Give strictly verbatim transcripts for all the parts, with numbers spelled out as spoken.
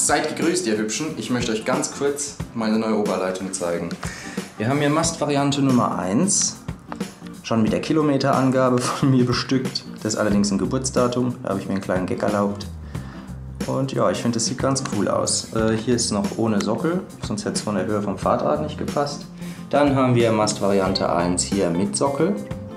Seid gegrüßt, ihr Hübschen. Ich möchte euch ganz kurz meine neue Oberleitung zeigen. Wir haben hier Mastvariante Nummer eins, schon mit der Kilometerangabe von mir bestückt. Das ist allerdings ein Geburtsdatum, da habe ich mir einen kleinen Gag erlaubt. Und ja, ich finde, das sieht ganz cool aus. Äh, hier ist noch ohne Sockel, sonst hätte es von der Höhe vom Fahrrad nicht gepasst. Dann haben wir Mastvariante eins hier mit Sockel.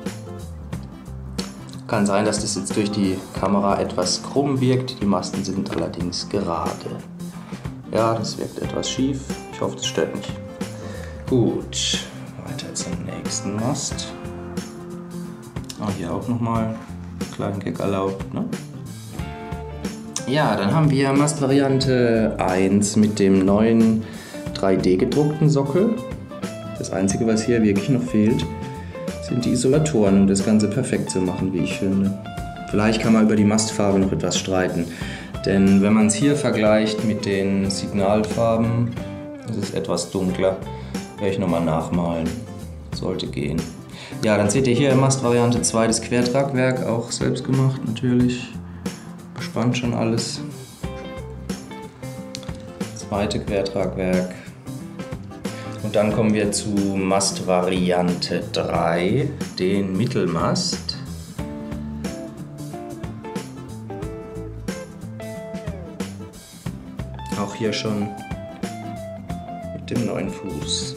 Kann sein, dass das jetzt durch die Kamera etwas krumm wirkt, die Masten sind allerdings gerade. Ja, das wirkt etwas schief, ich hoffe, das stört nicht. Gut, weiter zum nächsten Mast. Ah, hier auch nochmal einen kleinen Gag erlaubt, ne? Ja, dann haben wir Mastvariante eins mit dem neuen drei D gedruckten Sockel. Das Einzige, was hier wirklich noch fehlt, sind die Isolatoren, um das Ganze perfekt zu machen, wie ich finde. Vielleicht kann man über die Mastfarbe noch etwas streiten, denn wenn man es hier vergleicht mit den Signalfarben, ist es etwas dunkler. Werde ich nochmal nachmalen. Sollte gehen. Ja, dann seht ihr hier Mastvariante zwei das Quertragwerk, auch selbst gemacht natürlich. Bespannt schon alles. Zweite Quertragwerk. Und dann kommen wir zu Mastvariante drei, den Mittelmast. Auch hier schon mit dem neuen Fuß.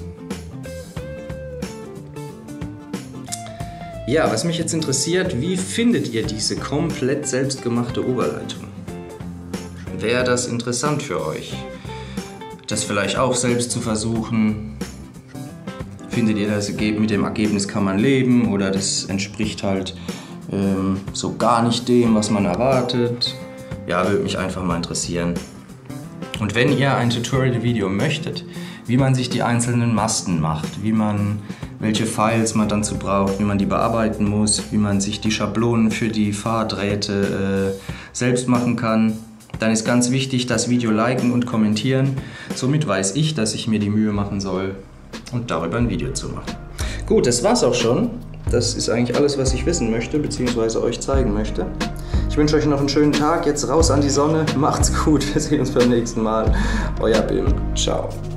Ja, was mich jetzt interessiert, wie findet ihr diese komplett selbstgemachte Oberleitung? Wäre das interessant für euch? Das vielleicht auch selbst zu versuchen? Findet ihr, das mit dem Ergebnis kann man leben oder das entspricht halt ähm, so gar nicht dem, was man erwartet? Ja, würde mich einfach mal interessieren. Und wenn ihr ein Tutorial-Video möchtet, wie man sich die einzelnen Masten macht, wie man, welche Files man dazu braucht, wie man die bearbeiten muss, wie man sich die Schablonen für die Fahrdrähte äh, selbst machen kann, dann ist ganz wichtig, das Video liken und kommentieren. Somit weiß ich, dass ich mir die Mühe machen soll und darüber ein Video zu machen. Gut, das war's auch schon. Das ist eigentlich alles, was ich wissen möchte, beziehungsweise euch zeigen möchte. Ich wünsche euch noch einen schönen Tag. Jetzt raus an die Sonne. Macht's gut. Wir sehen uns beim nächsten Mal. Euer Bim. Ciao.